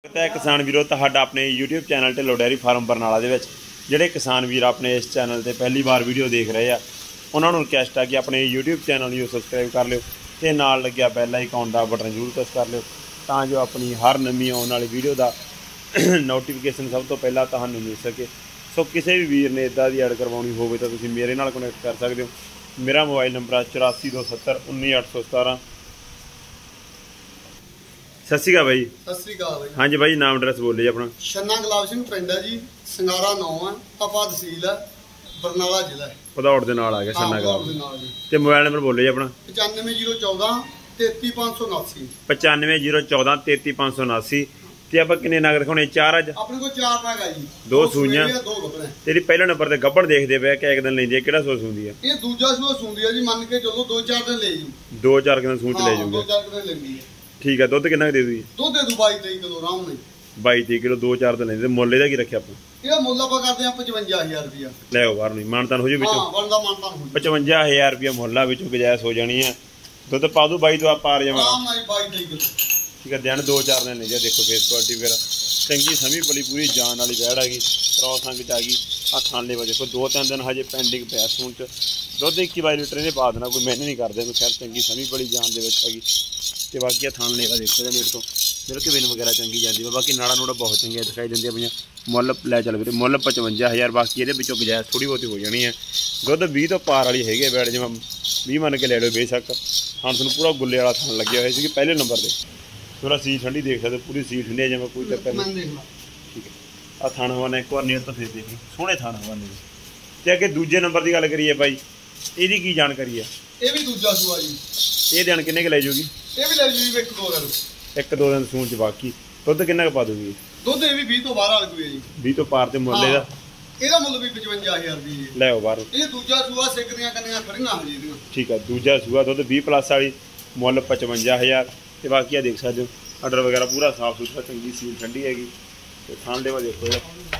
किसान वीरों तुहाडा अपने YouTube channel Dhillon dairy farm Barnala दे विच जिहड़े किसान वीर अपने इस चैनल ते पहली बार वीडियो देख रहे हैं उन्होंने रिक्वेस्ट है कि अपने यूट्यूब चैनल नूं सबसक्राइब कर लिओ ते नाल लग्गिया बैल आइकॉन दा बटन जरूर प्रेस कर लिओ तां जो अपनी हर नवीं आउण वाली वीडियो दा नोटिफिकेशन सब तो पहला तुहानूं मिल सके। सो किसी भी वीर ने इदां दी ऐड करवाउणी होवे तां तुसीं मेरे नाल कनैक्ट कर सकदे हो। मेरा मोबाइल नंबर 8427191817। सत श्री अकाल भाई। सत श्री अकाल भाई। हाँ जी भाई, नाम एड्रैस बोल जी अपना। छन्ना गुलाब सिंह पिंड है जी, संगारा 9 है, आपा तहसील है, बरनाला जिला है। भदौड़ दे नाल आ गया छन्ना गुलाब ते मोबाइल नंबर बोलो जी अपना। 9501 33579 9501 33579। ते आप किन्ने नग दिखाने? 4 अज अपने को 4 नग है जी, 2 सूइयां 2 गब्बड़। तेरी पहले नंबर ते गब्बड़ देखदे पे कि एक दिन लेंदी है, केड़ा सो सूंदी है? ये दूजा सूआ सूंदी है जी, मान के चलो 2-4 दिन ले जू, 2-4 दिन सूंच ले जूगे। 2-4 दिन लेंदी है। ठीक है, दुध कितना दे दूगी? दुध दे दू 22-23 किलो आराम नाल। 22-23 किलो 2-4 दिन लेंदे। मुੱਲ ਇਹਦਾ ਕੀ ਰੱਖਿਆ ਆਪਾਂ? ਇਹਦਾ ਮੁੱਲ ਆਪਾਂ ਕਰਦੇ ਆ 55000 ਰੁਪਿਆ। ਲੈ ਆਓ ਬਾਹਰ ਨਹੀਂ ਮਾਨਤਾਨ ਹੋ ਜੂ ਵਿੱਚੋਂ। ਹਾਂ ਬਣਦਾ ਮਾਨਤਾਨ ਹੋ ਜੂ। 55000 ਰੁਪਿਆ ਮੁੱਲ ਆ, ਵਿੱਚੋਂ ਗੁਜਾਇਸ਼ ਹੋ ਜਾਣੀ ਆ। ਦੁੱਧ ਪਾ ਦੂ 22 ਤੋਂ ਆ ਪਾਰ ਜਾਵਾਂ ਆਰਾਮ ਨਾਲ 22-23 ਕਿਲੋ। ठीक है, दिन 2-4 दिन ले जा। देखो फेस क्वालिटी वगैरह चंगी समी बड़ी पूरी जान वाली वैड़ हैगी। क्रॉस अंग च आ गई। आ खाने वा देखो 2-3 दिन हजे पेंडिंग पिया सून च। दुध 21-22 लीटर इहने पा देना, कोई मैंने नहीं करदे। कोई खैर चंगी समी बड़ी जान दे विच हैगी ते बाकी थान लेवा देखो मेरे तो मिल्क वेन वगैरह चंगी जाती है। बाकी नाड़ा नूड़ा बहुत चंगिया दिखाई देंदियां पईयां। मुੱਲ लै चल वीरे, मुੱਲ 55000। बाकी ये गुजाइश थोड़ी बहुती हो जानी है। दुध 20 तो पार वाली हैगी वैड़, जिवें 20 मन के ले लो बेशक। हाँ तुहानूं पूरा गुल्ले वाला थान लग्या होया सी पहले नंबर पर। थोड़ा सीट ठंडी देख सकते, पूरी सीट ठंडी है, जिवें कोई चक्कर नहीं। ठीक है, आ थान हवाना एक बार नेड़ तो फिर देखी सोहने थान हवाने ते अगे दूजे नंबर की गल करिए भाई, इहदी की जानकारी है? ये भी दूजा सूआ जी। ये दिन किन्ने क ले जूगी? ये भी ले जूगी 1-2 दिन। 1-2 दिन सून च। बाकी दुध किन्ना क पा दूगी? दुध ये भी 20 तो बाहर वाली है जी। 20 तो पार ते मुੱਲ ਇਹਦਾ? ਇਹਦਾ ਮੁੱਲ ਵੀ 55000 ਰੁਪਏ ਜੀ। ਲੈ ਆਓ ਬਾਹਰ। ਇਹ ਦੂਜਾ ਸੂਆ ਸਿੱਕ ਦੀਆਂ ਕੰਨੀਆਂ ਖੜੀਆਂ ਹੋ ਜੀ ਦੀਆਂ। ਠੀਕ ਹੈ, ਦੂਜਾ ਸੂਆ ਦੁੱਧ 20+ ਵਾਲੀ, ਮੁੱਲ 55000 ਤੇ ਬਾਕੀ ਆ ਦੇਖ ਸਕਦੇ ਹੋ ਆਰਡਰ ਵਗੈरह पूरा साफ सुथरा, चंगी सील ठंडी हैगी। तो थान लेवा देखो,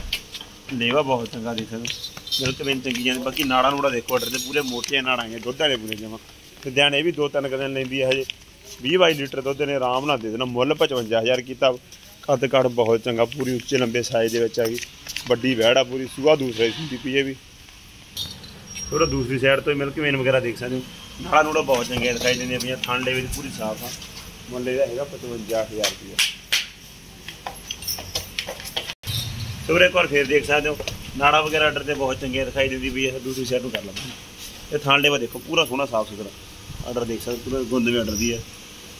लेवा बहुत चंगा देख सकते हो। मिल्क वेन चंगी जाती। बाकी नाड़ा नूड़ा देखो आर्डर से पूरे मोटे नाड़ा है, दुध वाले पूरे जमा। तो ध्यान ये भी 2-3 दिन लेंदी है हजे। 20-22 लीटर दुध ने आराम नाल दे देना। मुੱਲ 55000 किया। कद कड़ बहुत चंगा, पूरी उच्चे लंबे साइज के हैगी। बड़ी वैड़ आ पूरी, सूआ दूसरा सूंदी पई है भी। थोड़ा दूसरी साइड तो मिल्क वेन वगैरह देख सकते हो। नाड़ा नूड़ा बहुत चंगे दिखाई देंगे पईयां। थान ले पूरी साफ आ। मुੱਲ ਇਹਦਾ ਹੈਗਾ 55000 रुपया। तो एक बार फिर देख सकते हो नाड़ा वगैरह आर्डर से बहुत चंगे दिखाई देती भी है। दूसरी साइड कर लेना। ये थान लेवा देखो पूरा सोहना साफ सुथरा आर्डर देख सकते, पूरा गुंद में आर्डर दी है।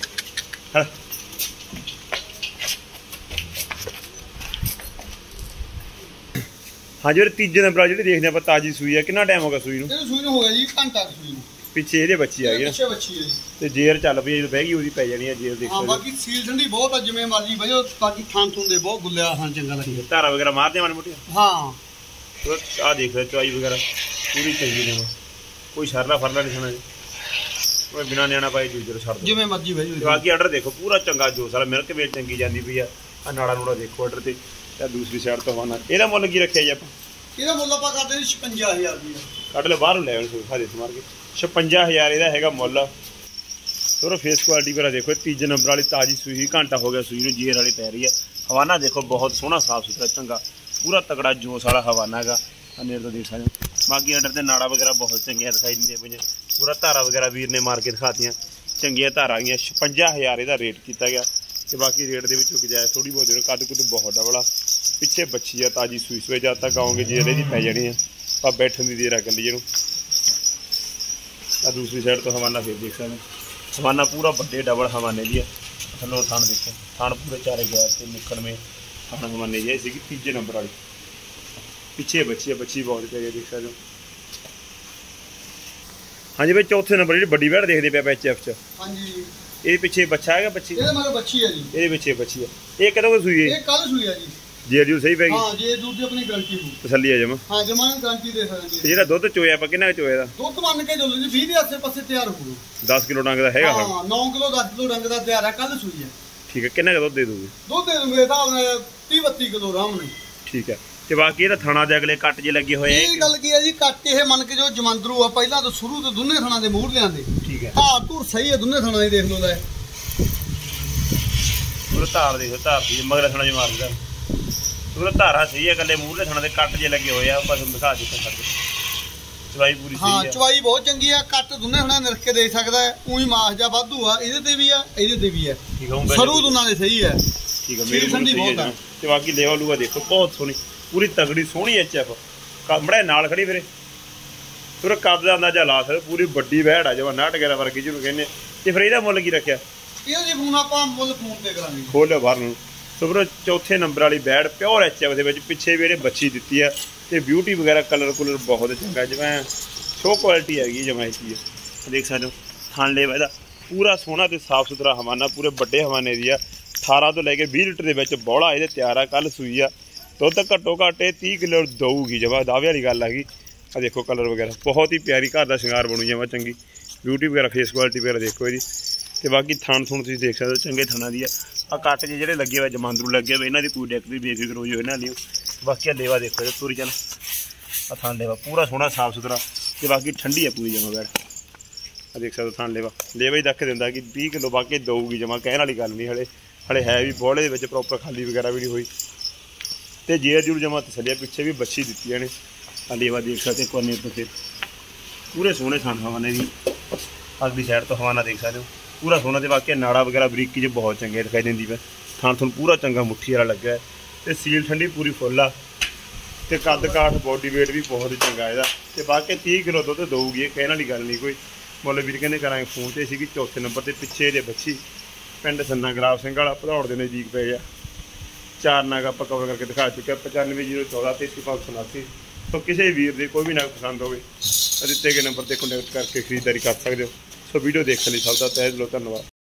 हाँ जी, तीजे नंबर जी देखते हैं ताजी सूई है। कितना टाइम होगा सूई नूं? सूई हो गया जी घंटा सूई नूं। पिछे ये बच्ची आ गई, पिछे बच्ची है ते जेर चल पई, जो बहगी ओदी पै जानी है जेर। देख हां बाकी सील ठंडी बहुत है, जिवें मर्जी बजो। बाकी थान थून दे बहुत गुल्ले थान चंगा लगे। धारा वगैरह मारते माड़ी मोटी। हां तो आ देख ले चवाई वगैरह पूरी चंगी ने, कोई शरला फरला नहीं सुना जी। कोई बिना न्याणा पाई दूसरे छड़ दो जिवें मर्जी बजो। बाकी आर्डर देखो पूरा चंगा जो सारा मिल्क वेट चंगी जाती पई है। आ नाड़ा नूड़ा देखो आर्डर ते। ते दूसरी साइड तो वाना ਇਹਦਾ ਮੁੱਲ ਕੀ ਰੱਖਿਆ ਜੀ ਆਪਾਂ? ਇਹਦਾ ਮੁੱਲ ਆਪਾਂ ਕਰਦੇ 56000 ਰੁਪਏ। ਕੱਢ ਲੈ ਬਾਹਰੋਂ ਲੈ ਆਉਣ ਸੋਖਾ ਦੇ ਮਾਰ ਕੇ। 56000 ਇਹਦਾ ਹੈਗਾ ਮੁੱਲ। थोड़ा फेस क्वालिटी वगैरह देखो। तीजे नंबर वाली ताजी सूई, घंटा हो गया सूई में, जेर वाली पै रही है। हवाना देखो बहुत सोहना साफ सुथरा चंगा, पूरा तगड़ा जोश वाला हवाना है। नेड़ तो देख सकते हो। बाकी अंडर से नाड़ा वगैरह बहुत चंगिया दिखाई दी पे। पूरा धारा वगैरह वीर ने मार के दिखाती चंगिया धारा गई। 55000 का रेट किया गया। तो बाकी रेट के गुजाइश थोड़ी बहुत देर। कद कुद बहुत डबला, पिछे बच्ची है ताजी सूई सूए। जब तक आओगे जेर की पै जानी है, आप बैठने की देर है कली जी। दूसरी साइड तो हवाना फिर देख सकते हैं। हवाना पूरा बड़े डबल हवाने की है। थलो थान देखो, थान पूरे चारे गैर से निकल में थान हवाने की है। तीजे नंबर वाली पिछे बच्ची है, बच्ची बहुत प्यारी देख सकते हो। हाँ जी भाई, चौथे नंबर जी बड़ी वैड़ देखते पे HF च। हाँ जी, ये पिछे बच्चा है, बच्ची बच्ची है जी। ये पिछे बच्ची है। ये कदों को सूई है? ये कल सूई है जी। जेर जूर सही पैगी? हां जेर जूर दी अपनी गारंटी है, तसल्ली है जमा। हां जमा गारंटी दे सकते। जेड़ा दुध चोया पा कितना चोया दा? दुध मान के चलो जी 20 के आसे पासे तैयार हो। 10 किलो डंग दा हैगा? हां 9 किलो 10 किलो डंग दा तैयार है, कल सूई है। ठीक है, कितना का दुध दे दोगे? दुध दे दूंगे साहब ने 30-32 किलो आराम ने। ठीक है, ਤੇ ਬਾਕੀ ਇਹਦਾ ਥਣਾ ਦੇ ਅਗਲੇ ਕੱਟ ਜੇ ਲੱਗੇ ਹੋਏ ਇਹ ਗੱਲ ਕੀ ਹੈ ਜੀ, ਕੱਟ ਇਹ ਮੰਨ ਕੇ ਜੋ ਜਮੰਦਰੂ ਆ ਪਹਿਲਾਂ ਤੋਂ ਸ਼ੁਰੂ ਤੋਂ ਦੋਨੇ ਥਣਾ ਦੇ ਮੂਹਰ ਲਿਆਂਦੇ। ਠੀਕ ਹੈ, ਹਾਂ ਧੁਰ ਸਹੀ ਹੈ ਦੋਨੇ ਥਣਾ ਦੀ, ਦੇਖ ਲਓ ਲੈ ਪੂਰਾ ਧਾਰ ਦੇਖੋ, ਧਾਰ ਦੀ ਮਗਰ ਥਣਾ ਜਿਹਾ ਮਾਰਦਾ ਪੂਰਾ ਧਾਰਾ ਸਹੀ ਹੈ। ਇਕੱਲੇ ਮੂਹਰੇ ਥਣਾ ਦੇ ਕੱਟ ਜੇ ਲੱਗੇ ਹੋਏ ਆ, ਆਪਾਂ ਤੁਹਾਨੂੰ ਦਿਖਾ ਦਿੱਤਾ ਸਾਡੇ ਚਵਾਈ ਪੂਰੀ ਸਹੀ ਹਾਂ ਹੈ। ਚਵਾਈ ਬਹੁਤ ਚੰਗੀ ਆ, ਕੱਟ ਦੁੰਨੇ ਹੁਣਾ ਨਿਰਖ ਕੇ ਦੇਖ ਸਕਦਾ ਹੈ। ਉਹੀ ਮਾਸ ਜਾਂ ਵਾਧੂ ਆ, ਇਹਦੇ ਤੇ ਵੀ ਆ ਇਹਦੇ ਤੇ ਵੀ ਹੈ। ਠੀਕ ਹੈ ਸਰੂ ਦੋਨਾਂ ਦੇ ਸਹੀ ਹੈ। ਠੀਕ ਹੈ ਮੇਰੀ ਠੰਡੀ ਬਹੁਤ ਹੈ। ਤੇ ਬਾਕੀ ਲੇਵਾ ਲੂਆ ਦੇਖੋ ਬਹੁਤ ਸੋਹਣੀ ਪੂਰੀ ਤਗੜੀ ਸੋਹਣੀ ਐਚਐਫ ਕਮੜੇ ਨਾਲ ਖੜੀ ਵੀਰੇ ਪੂਰਾ ਕਬਜ਼ਾ ਅੰਦਾਜ਼ਾ ਲਾ ਸਕਦੇ। ਪੂਰੀ ਵੱਡੀ ਵਹਿੜ ਆ ਜਵਾ 69 ਵਰਗੀ ਜਿਹਨੂੰ ਕਹਿੰਦੇ। ਤੇ ਫਿਰ ਇਹਦਾ ਮੁੱਲ ਕੀ ਰੱਖਿਆ? ਇਹਦਾ ਜੀ ਫੋਨ ਆਪਾਂ ਮੁੱਲ ਫੋਨ ਤੇ ਕਰਾਂਗੇ। ਖੋਲਿਓ ਬਾਹਰ ਨੂੰ। ਸੋ ਵੀਰੋ ਚੌਥੇ ਨੰਬਰ ਵਾਲੀ ਵਹਿੜ ਪਿਓਰ ਐਚਐਫ ਦੇ ਵਿੱਚ ਪਿੱਛੇ ਵੀ ਇਹਨੇ ਬੱਚੀ ਦਿੱਤੀ ਆ ਤੇ ਬਿਊਟੀ ਵਗੈਰਾ ਕਲਰ ਕੁਲਰ ਬਹੁਤ ਚੰਗਾ ਜਿਵੇਂ ਸ਼ੋ ਕੁਆਲਿਟੀ ਹੈਗੀ ਜਮਾਂ ਇਹ ਚੀਜ਼ ਦੇਖ ਸਕਦੇ ਹੋ। ਥਣ ਲੇਵਾ ਇਹਦਾ ਪੂਰਾ ਸੋਹਣਾ ਤੇ ਸਾਫ ਸੁਥਰਾ ਹਵਾਨਾ ਪੂਰੇ ਵੱਡੇ ਹਵਾਨੇ ਦੀ ਆ। 18 ਤੋਂ ਲੈ ਕੇ 20 ਲੀਟਰ ਦੇ ਵਿੱਚ ਬੌਲਾ ਇਹਦੇ ਤਿਆਰ ਆ। ਕੱਲ ਸੂਈ ਆ ਦੁੱਧ ਘੱਟੋ ਘੱਟ ਇਹ 30 ਕਿਲੋ ਦਊਗੀ ਜਮਾ ਦਾਅਵੇ ਵਾਲੀ ਗੱਲ ਹੈਗੀ। ਆ ਦੇਖੋ ਕਲਰ ਵਗੈਰਾ ਬਹੁਤ ਹੀ ਪਿਆਰੀ ਘਰ ਦਾ ਸ਼ਿੰਗਾਰ ਬਣੂ ਜਮਾ ਚੰਗੀ ਬਿਊਟੀ ਵਗੈਰਾ ਫੇਸ ਕੁਆਲਿਟੀ ਵਗੈਰਾ ਦੇਖੋ ਇਹਦੀ। ਤੇ ਬਾਕੀ ਥਣ ਥੁਣ ਤੁਸੀਂ ਦੇਖ ਸਕਦੇ ਹੋ ਚੰਗੇ ਥਣਾਂ ਦੀ ਆ ਕੱਟ ਜਿਹੜੇ ਲੱਗੇ ਹੋਏ ਜਮਾਂਦਰੂ ਲੱਗੇ ਹੋਏ ਇਹਨਾਂ ਦੀ ਕੋਈ ਡੈਕ ਦੀ ਬੇਫਿਕਰ ਹੋ ਜਾਓ ਇਹਨਾਂ ਦੀ। ਬਾਕੀ ਲੇਵਾ ਦੇਖੋ ਇਹ ਪੂਰੀ ਚੱਲ ਆ ਥਣ ਲੇਵਾ ਪੂਰਾ ਸੋਹਣਾ ਸਾਫ ਸੁਥਰਾ ਤੇ ਬਾਕੀ ਠੰਡੀ ਆ ਪੂਰੀ ਜਮਾ ਬੈਠ ਆ ਦੇਖ ਸਕਦੇ ਥਣ ਲੇਵਾ ਹੀ ਦੱਖ ਦਿੰਦਾ ਕਿ 20 ਕਿਲੋ ਬਾਕੀ ਦਊਗੀ ਜਮਾ ਕਹਿਣ ਵਾਲੀ ਗੱਲ ਨਹੀਂ। ਹਲੇ ਹੈ ਵੀ ਬੋਲੇ ਦੇ ਵਿੱਚ ਪ੍ਰੋਪਰ ਖਾਲੀ ਵਗੈਰਾ ਵੀ ਨਹੀਂ ਹੋਈ ਤੇ ਜੇਰ ਜੂਰ ਜਮਾ ਤਸੱਲੀਆ ਪਿੱਛੇ ਵੀ ਬੱਚੀ ਦਿੱਤੀਆਂ ਨੇ। ਆ ਲੇਵਾ ਦੇਖ ਸਕਦੇ ਕੋਨੇ ਤੋਂ ਫਿਰ ਪੂਰੇ ਸੋਹਣੇ ਥਣ ਹਵਾਨੇ ਦੀ ਅਗਲੀ ਸਾਈਡ ਤੋਂ ਹਵਾਨਾ ਦੇਖ ਸਕਦੇ ਹੋ ਪੂਰਾ ਸੋਹਣਾ। ਤੇ ਬਾਕੀ ਨਾੜਾ ਵਗੈਰਾ ਬਰੀਕੀ 'ਚ ਬਹੁਤ ਚੰਗੇ ਦਿਖਾਈ ਦਿੰਦੀ ਪਈ। ਥਣ ਥਣ ਪੂਰਾ ਚੰਗਾ ਮੁੱਠੀ ਵਾਲਾ ਲੱਗਾ ਹੈ ਤੇ ਸੀਲ ਠੰਡੀ ਪੂਰੀ ਫੁੱਲ ਆ ਤੇ ਕੱਦ ਕਾਠ ਬੋਡੀ ਵੇਟ ਵੀ ਬਹੁਤ ਚੰਗਾ ਇਹਦਾ। ਤੇ ਬਾਕੀ 30 ਕਿਲੋ ਦੁੱਧ ਦਊਗੀ ਇਹ ਕਹਿਣ ਵਾਲੀ ਗੱਲ ਨਹੀਂ ਕੋਈ। ਮੁੱਲ ਵੀਰ ਕਹਿੰਦੇ ਕਰਾਂਗੇ ਫੋਨ ਤੇ ਸੀਗੀ ਚੌਥੇ ਨੰਬਰ ਤੇ ਪਿੱਛੇ ਇਹਦੇ ਬੱਚੀ ਪਿੰਡ ਸੰਨਾ ਗੁਲਾਬ ਸਿੰਘ ਵਾਲਾ ਭਦੌੜ ਦੇ ਨਜ਼ਦੀਕ ਪਏ ਆ। 4 ਨਗ ਆਪਾਂ ਕਵਰ ਕਰਕੇ ਦਿਖਾ ਚੁੱਕੇ 950143 33589। ਸੋ ਕਿਸੇ ਵੀਰ ਦੇ ਕੋਈ ਵੀ ਨਗ ਪਸੰਦ ਹੋਵੇ ਦਿੱਤੇ ਗਏ ਨੰਬਰ ਤੇ ਕੰਟੈਕਟ ਕਰਕੇ ਖਰੀਦਦਾਰੀ ਕਰ ਸਕਦੇ ਹੋ। ਸੋ ਵੀਡੀਓ ਦੇਖਣ ਲਈ ਸਭ ਦਾ ਤਹਿ ਦਿਲੋਂ ਧੰਨਵਾਦ।